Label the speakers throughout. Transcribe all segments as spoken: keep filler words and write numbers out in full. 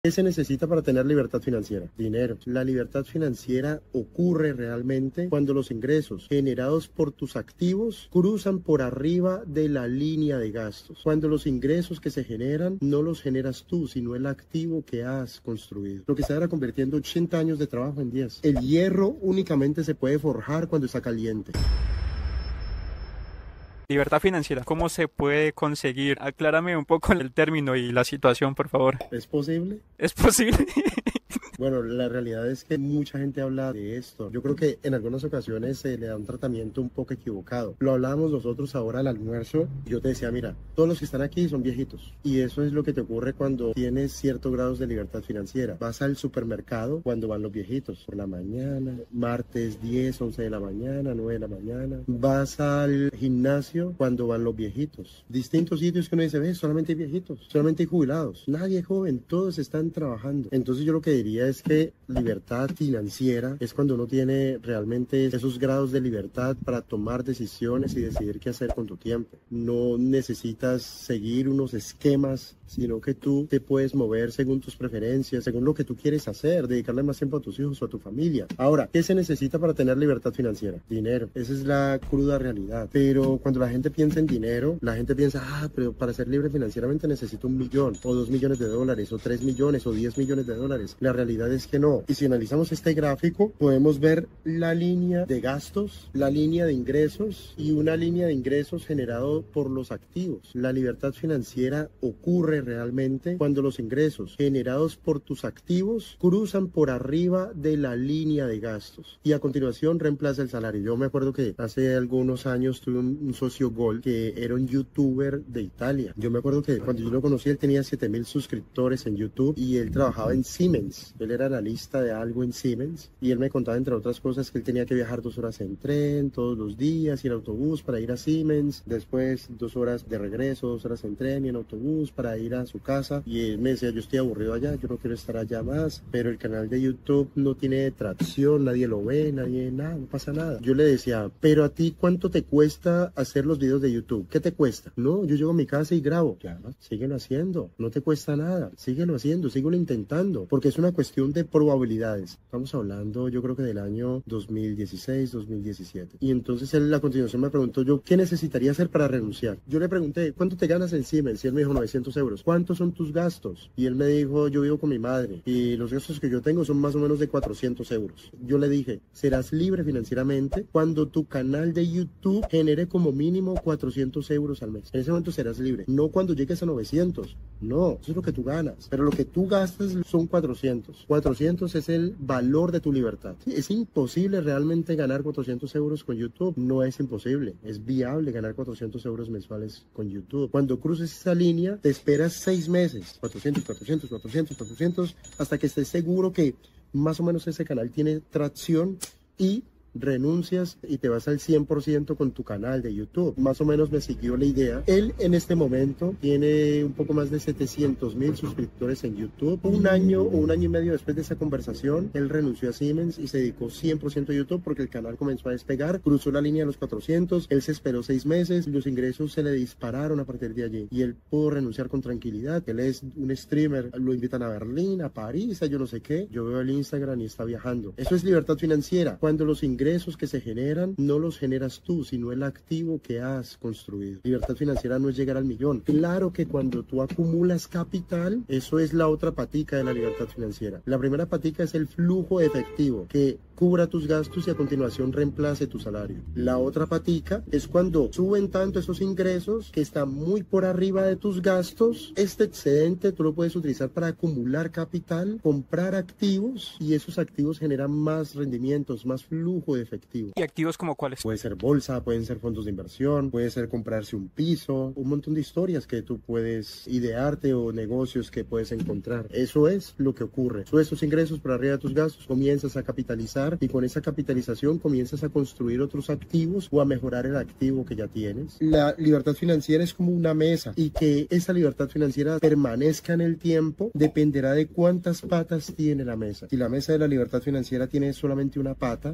Speaker 1: ¿Qué se necesita para tener libertad financiera? Dinero. La libertad financiera ocurre realmente cuando los ingresos generados por tus activos cruzan por arriba de la línea de gastos. Cuando los ingresos que se generan no los generas tú, sino el activo que has construido. Lo que se estará convirtiendo ochenta años de trabajo en diez. El hierro únicamente se puede forjar cuando está caliente.
Speaker 2: Libertad financiera, ¿cómo se puede conseguir? Aclárame un poco el término y la situación, por favor.
Speaker 1: ¿Es posible?
Speaker 2: ¿Es posible?
Speaker 1: Bueno, la realidad es que mucha gente habla de esto. Yo creo que en algunas ocasiones se le da un tratamiento un poco equivocado. Lo hablábamos nosotros ahora al almuerzo. Yo te decía, mira, todos los que están aquí son viejitos. Y eso es lo que te ocurre cuando tienes ciertos grados de libertad financiera. Vas al supermercado cuando van los viejitos. Por la mañana, martes diez, once de la mañana, nueve de la mañana. Vas al gimnasio cuando van los viejitos. Distintos sitios que uno dice, ve, solamente hay viejitos, solamente hay jubilados. Nadie es joven, todos están trabajando. Entonces yo lo que diría es que libertad financiera es cuando uno tiene realmente esos grados de libertad para tomar decisiones y decidir qué hacer con tu tiempo. No necesitas seguir unos esquemas, sino que tú te puedes mover según tus preferencias, según lo que tú quieres hacer, dedicarle más tiempo a tus hijos o a tu familia. Ahora, ¿qué se necesita para tener libertad financiera? Dinero. Esa es la cruda realidad. Pero cuando la gente piensa en dinero, la gente piensa, ah, pero para ser libre financieramente necesito un millón, o dos millones de dólares, o tres millones, o diez millones de dólares. La realidad es que no. Y si analizamos este gráfico, podemos ver la línea de gastos, la línea de ingresos y una línea de ingresos generado por los activos. La libertad financiera ocurre realmente cuando los ingresos generados por tus activos cruzan por arriba de la línea de gastos y a continuación reemplaza el salario. Yo me acuerdo que hace algunos años tuve un, un socio Gol que era un youtuber de Italia. Yo me acuerdo que cuando yo lo conocí él tenía siete mil suscriptores en YouTube y él trabajaba en Siemens. Él era analista de algo en Siemens y él me contaba entre otras cosas que él tenía que viajar dos horas en tren todos los días y en autobús para ir a Siemens, después dos horas de regreso, dos horas en tren y en autobús para ir a su casa y él me decía, yo estoy aburrido allá, yo no quiero estar allá más, pero el canal de YouTube no tiene tracción, nadie lo ve, nadie, nada, no pasa nada. Yo le decía, pero a ti ¿cuánto te cuesta hacer los videos de YouTube? ¿Qué te cuesta? No, yo llego a mi casa y grabo. Claro, síguelo haciendo, no te cuesta nada, síguelo haciendo, síguelo intentando, porque es una cuestión de probabilidades. Estamos hablando yo creo que del año dos mil dieciséis, dos mil diecisiete. Y entonces él a continuación me preguntó yo, ¿qué necesitaría hacer para renunciar? Yo le pregunté, ¿cuánto te ganas en Siemens? Y él me dijo novecientos euros. ¿Cuántos son tus gastos? Y él me dijo, yo vivo con mi madre y los gastos que yo tengo son más o menos de cuatrocientos euros. Yo le dije, serás libre financieramente cuando tu canal de YouTube genere como mínimo cuatrocientos euros al mes. En ese momento serás libre. No cuando llegues a novecientos. No, eso es lo que tú ganas. Pero lo que tú gastas son cuatrocientos. cuatrocientos es el valor de tu libertad. Sí, es imposible realmente ganar cuatrocientos euros con YouTube. No es imposible. Es viable ganar cuatrocientos euros mensuales con YouTube. Cuando cruces esa línea, te esperas seis meses. cuatrocientos, cuatrocientos, cuatrocientos, cuatrocientos, hasta que estés seguro que más o menos ese canal tiene tracción y renuncias y te vas al cien por ciento con tu canal de YouTube. Más o menos me siguió la idea. Él en este momento tiene un poco más de setecientos mil suscriptores en YouTube. Un año o un año y medio después de esa conversación, él renunció a Siemens y se dedicó cien por ciento a YouTube porque el canal comenzó a despegar, cruzó la línea de los cuatrocientos, él se esperó seis meses, los ingresos se le dispararon a partir de allí y él pudo renunciar con tranquilidad. Él es un streamer, lo invitan a Berlín, a París, a yo no sé qué. Yo veo el Instagram y está viajando. Eso es libertad financiera. Cuando los ingresos ingresos que se generan no los generas tú, sino el activo que has construido. Libertad financiera no es llegar al millón. Claro que cuando tú acumulas capital, eso es la otra patica de la libertad financiera. La primera patica es el flujo efectivo, que cubra tus gastos y a continuación reemplace tu salario. La otra patica es cuando suben tanto esos ingresos que están muy por arriba de tus gastos. Este excedente tú lo puedes utilizar para acumular capital, comprar activos y esos activos generan más rendimientos, más flujo de efectivo.
Speaker 2: ¿Y activos como cuáles?
Speaker 1: Puede ser bolsa, pueden ser fondos de inversión, puede ser comprarse un piso, un montón de historias que tú puedes idearte o negocios que puedes encontrar. Eso es lo que ocurre. Tú esos ingresos por arriba de tus gastos comienzas a capitalizar y con esa capitalización comienzas a construir otros activos o a mejorar el activo que ya tienes. La libertad financiera es como una mesa y que esa libertad financiera permanezca en el tiempo dependerá de cuántas patas tiene la mesa. Si la mesa de la libertad financiera tiene solamente una pata, si alguien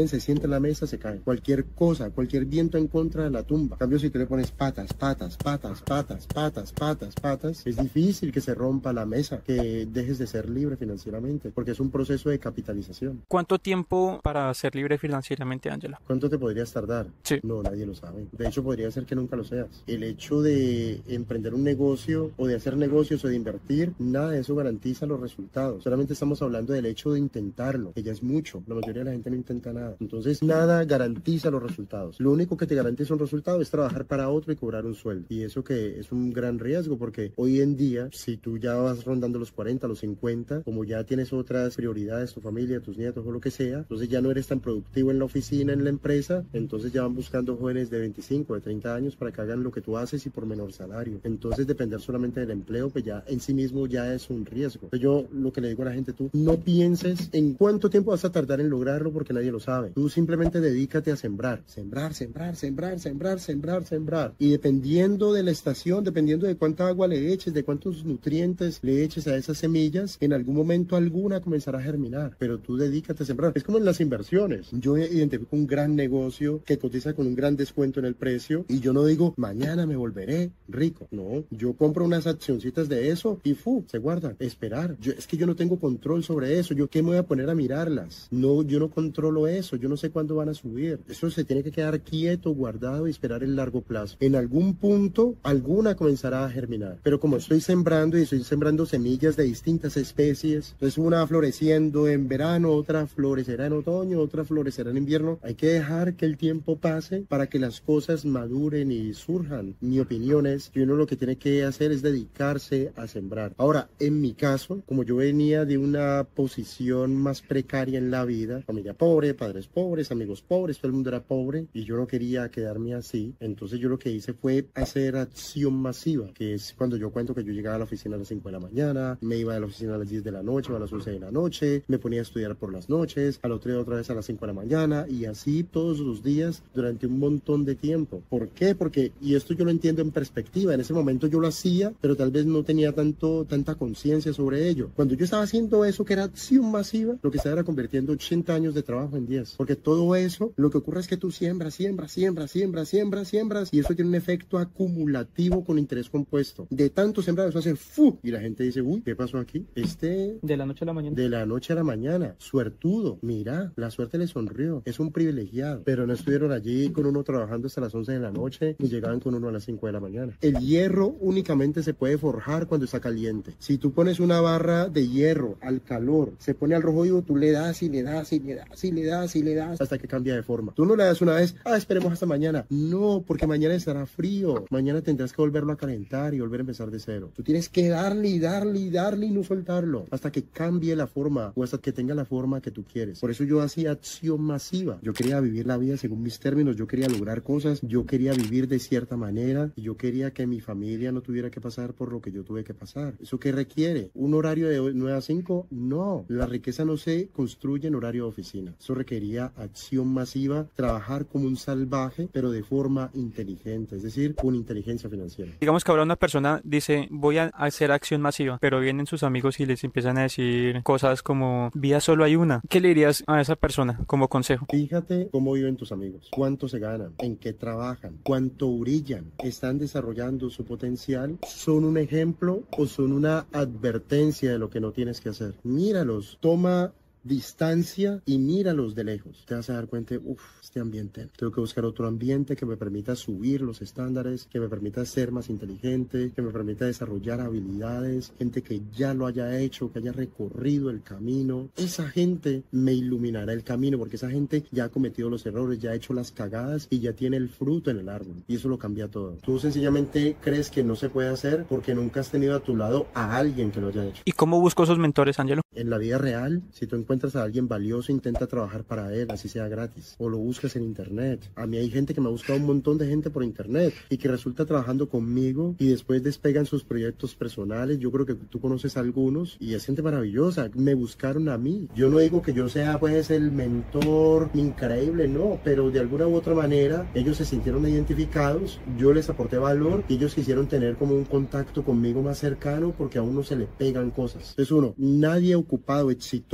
Speaker 1: se sienta en la mesa se cae. Cualquier cosa, cualquier viento en contra la tumba. En cambio, si tú le pones patas, patas, patas, patas, patas, patas, patas, es difícil que se rompa la mesa, que dejes de ser libre financieramente, porque es un proceso de capitalización.
Speaker 2: ¿Cuánto tiempo para ser libre financieramente, Ángelo?
Speaker 1: ¿Cuánto te podrías tardar?
Speaker 2: Sí.
Speaker 1: No, nadie lo sabe. De hecho, podría ser que nunca lo seas. El hecho de emprender un negocio o de hacer negocios o de invertir, nada de eso garantiza los resultados. Solamente estamos hablando del hecho de intentarlo, que ya es mucho. La mayoría de la gente no intenta nada. Entonces, nada garantiza los resultados. Lo único que te garantiza un resultado es trabajar para otro y cobrar un sueldo. Y eso que es un gran riesgo, porque hoy en día, si tú ya vas rondando los cuarenta, los cincuenta, como ya tienes otras prioridades, tu familia, tus nietos o lo que sea, entonces ya no eres tan productivo en la oficina, en la empresa, entonces ya van buscando jóvenes de veinticinco, de treinta años para que hagan lo que tú haces y por menor salario. Entonces depender solamente del empleo, pues ya en sí mismo ya es un riesgo. Entonces, yo lo que le digo a la gente, tú no pienses en cuánto tiempo vas a tardar en lograrlo porque nadie lo sabe. Tú simplemente dedícate a sembrar, sembrar, sembrar, sembrar, sembrar, sembrar, sembrar. Y dependiendo de la estación, dependiendo de cuánta agua le eches, de cuántos nutrientes le eches a esas semillas, en algún momento alguna comenzará a germinar. Pero tú dedícate a sembrar. Es como en las inversiones. Yo identifico un gran negocio que cotiza con un gran descuento en el precio y yo no digo, mañana me volveré rico. No, yo compro unas accioncitas de eso y fu, se guardan. Esperar. Yo, es que yo no tengo control sobre eso. ¿Yo qué me voy a poner a mirarlas? No, yo no controlo eso. Yo no sé cuándo van a subir. Eso se tiene que quedar quieto, guardado y esperar el largo plazo. En algún punto, alguna comenzará a germinar. Pero como estoy sembrando y estoy sembrando semillas de distintas especies, entonces una floreciendo en verano, otra florecerá en otoño, otra florecerá en invierno. Hay que dejar que el tiempo pase para que las cosas maduren y surjan. Mi opinión es que uno lo que tiene que hacer es dedicarse a sembrar. Ahora, en mi caso, como yo venía de una posición más precaria en la vida, familia pobre, padres pobres, amigos pobres, todo el mundo era pobre y yo no quería quedarme así, entonces yo lo que hice fue hacer acción masiva, que es cuando yo cuento que yo llegaba a la oficina a las cinco de la mañana, me iba a la oficina a las diez de la noche o a las once de la noche, me ponía a estudiar por las noches, al otro día otra vez a las cinco de la mañana y así todos los días durante un montón de tiempo. ¿Por qué? Porque, y esto yo lo entiendo en perspectiva, en ese momento yo lo hacía, pero tal vez no tenía tanto, tanta conciencia sobre ello. Cuando yo estaba haciendo eso, que era acción masiva, lo que estaba era convirtiendo ochenta años de trabajo en diez. Porque todo eso, lo que ocurre es que tú siembras, siembras, siembras, siembras, siembras, siembras, y eso tiene un efecto acumulativo con interés compuesto. De tanto sembrar, eso hace ¡fu! Y la gente dice, uy, ¿qué pasó aquí? Este...
Speaker 2: De la noche a la mañana.
Speaker 1: De la noche a la mañana. Suertudo. Mira, la suerte le sonrió. Es un privilegiado. Pero no estuvieron allí con uno trabajando hasta las once de la noche, ni llegaban con uno a las cinco de la mañana. El hierro únicamente se puede forjar cuando está caliente. Si tú pones una barra de hierro al calor, se pone al rojo vivo, tú le das y le das y le das y le das y le das hasta que cambia de forma. Tú no le das una vez, ah, esperemos hasta mañana. No, porque mañana estará frío. Mañana tendrás que volverlo a calentar y volver a empezar de cero. Tú tienes que darle y darle y darle y no soltarlo hasta que cambie la forma o hasta que tenga la forma que tú quieres. Por eso yo hacía acción masiva. Yo quería vivir la vida según mis términos, yo quería lograr cosas, yo quería vivir de cierta manera y yo quería que mi familia no tuviera que pasar por lo que yo tuve que pasar. ¿Eso qué requiere? ¿Un horario de nueve a cinco? No. La riqueza no se construye en horario de oficina. Eso requería acción masiva, trabajar como un salvaje, pero de forma inteligente, es decir, con inteligencia financiera.
Speaker 2: Digamos que ahora una persona dice, voy a hacer acción masiva, pero vienen sus amigos y les empiezan a decir cosas como, vida solo hay una. ¿Qué le dirías a esa persona como consejo?
Speaker 1: Fíjate cómo viven tus amigos, cuánto se ganan, en qué trabajan, cuánto brillan, están desarrollando su potencial, son un ejemplo o son una advertencia de lo que no tienes que hacer. Míralos, toma distancia y míralos de lejos. Te vas a dar cuenta, uff, este ambiente. Tengo que buscar otro ambiente que me permita subir los estándares, que me permita ser más inteligente, que me permita desarrollar habilidades, gente que ya lo haya hecho, que haya recorrido el camino. Esa gente me iluminará el camino porque esa gente ya ha cometido los errores, ya ha hecho las cagadas y ya tiene el fruto en el árbol. Y eso lo cambia todo. Tú sencillamente crees que no se puede hacer porque nunca has tenido a tu lado a alguien que lo haya hecho.
Speaker 2: ¿Y cómo busco esos mentores, Ángelo?
Speaker 1: En la vida real, si tú encuentras a alguien valioso, intenta trabajar para él, así sea gratis, o lo buscas en internet. A mí hay gente que me ha buscado, un montón de gente por internet y que resulta trabajando conmigo y después despegan sus proyectos personales. Yo creo que tú conoces a algunos y es gente maravillosa. Me buscaron a mí. Yo no digo que yo sea pues el mentor increíble, no, pero de alguna u otra manera ellos se sintieron identificados, yo les aporté valor y ellos quisieron tener como un contacto conmigo más cercano porque a uno se le pegan cosas. Entonces uno, nadie ocupado, exitoso,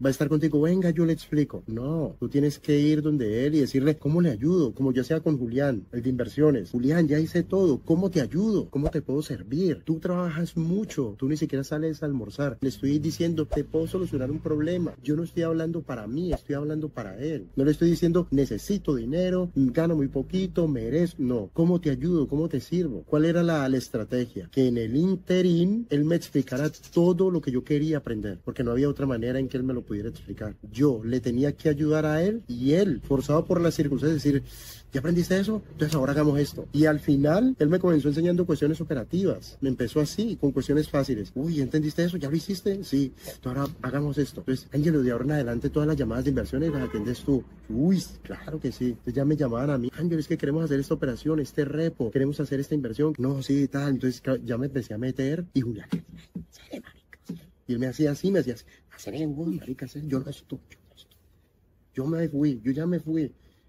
Speaker 1: va a estar contigo, venga, yo le explico. No, tú tienes que ir donde él y decirle, ¿cómo le ayudo? Como ya sea con Julián, el de inversiones. Julián, ya hice todo, ¿cómo te ayudo? ¿Cómo te puedo servir? Tú trabajas mucho, tú ni siquiera sales a almorzar. Le estoy diciendo, te puedo solucionar un problema. Yo no estoy hablando para mí, estoy hablando para él. No le estoy diciendo, necesito dinero, gano muy poquito, merezco. No, ¿cómo te ayudo? ¿Cómo te sirvo? ¿Cuál era la, la estrategia? Que en el interín él me explicara todo lo que yo quería aprender, porque no había otra manera en que él me lo pudiera explicar. Yo le tenía que ayudar a él y él, forzado por las circunstancias, decir, ¿ya aprendiste eso? Entonces ahora hagamos esto. Y al final, él me comenzó enseñando cuestiones operativas. Me empezó así, con cuestiones fáciles. Uy, ¿entendiste eso? ¿Ya lo hiciste? Sí. Entonces ahora hagamos esto. Entonces, Ángelo, de ahora en adelante todas las llamadas de inversiones las atiendes tú. Uy, claro que sí. Entonces ya me llamaban a mí. Ángelo, es que queremos hacer esta operación, este repo, queremos hacer esta inversión. No, sí, tal. Entonces ya me empecé a meter y Julián, sale, marica. Y él me hacía así, me hacía así. Hacer un marica, yo no estoy, yo no estoy. Yo me fui, yo ya me fui.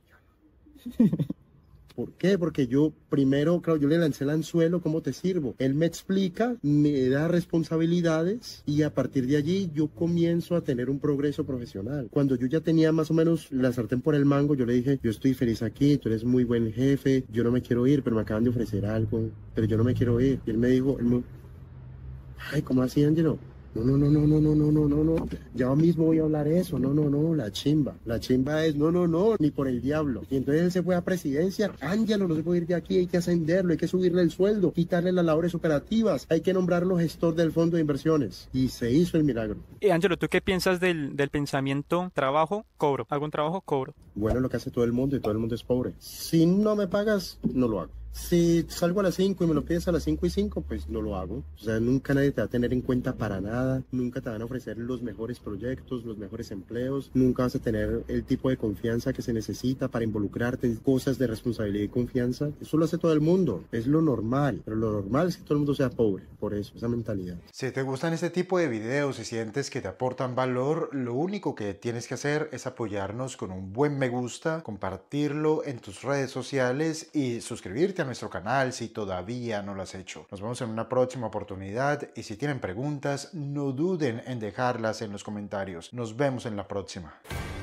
Speaker 1: ¿Por qué? Porque yo primero, claro, yo le lancé el anzuelo, ¿cómo te sirvo? Él me explica, me da responsabilidades y a partir de allí yo comienzo a tener un progreso profesional. Cuando yo ya tenía más o menos la sartén por el mango, yo le dije, yo estoy feliz aquí, tú eres muy buen jefe, yo no me quiero ir, pero me acaban de ofrecer algo, pero yo no me quiero ir. Y él me dijo, él me... ay, ¿cómo así, Ángelo? No, no, no, no, no, no, no, no, no, no. Ya mismo voy a hablar eso. No, no, no, la chimba. La chimba es, no, no, no, ni por el diablo. Y entonces él se fue a presidencia. Ángelo, no se puede ir de aquí, hay que ascenderlo, hay que subirle el sueldo, quitarle las labores operativas, hay que nombrarlo gestor del fondo de inversiones. Y se hizo el milagro.
Speaker 2: Y Ángelo, ¿tú qué piensas del, del pensamiento trabajo, cobro? ¿Algún trabajo, cobro?
Speaker 1: Bueno, lo que hace todo el mundo y todo el mundo es pobre. Si no me pagas, no lo hago. Si salgo a las cinco y me lo pides a las cinco y cinco, pues no lo hago. O sea, nunca nadie te va a tener en cuenta para nada. Nunca te van a ofrecer los mejores proyectos, los mejores empleos. Nunca vas a tener el tipo de confianza que se necesita para involucrarte en cosas de responsabilidad y confianza. Eso lo hace todo el mundo. Es lo normal. Pero lo normal es que todo el mundo sea pobre. Por eso, esa mentalidad.
Speaker 3: Si te gustan este tipo de videos y sientes que te aportan valor, lo único que tienes que hacer es apoyarnos con un buen me gusta, compartirlo en tus redes sociales y suscribirte a nuestro canal si todavía no lo has hecho. Nos vemos en una próxima oportunidad y si tienen preguntas, no duden en dejarlas en los comentarios. Nos vemos en la próxima.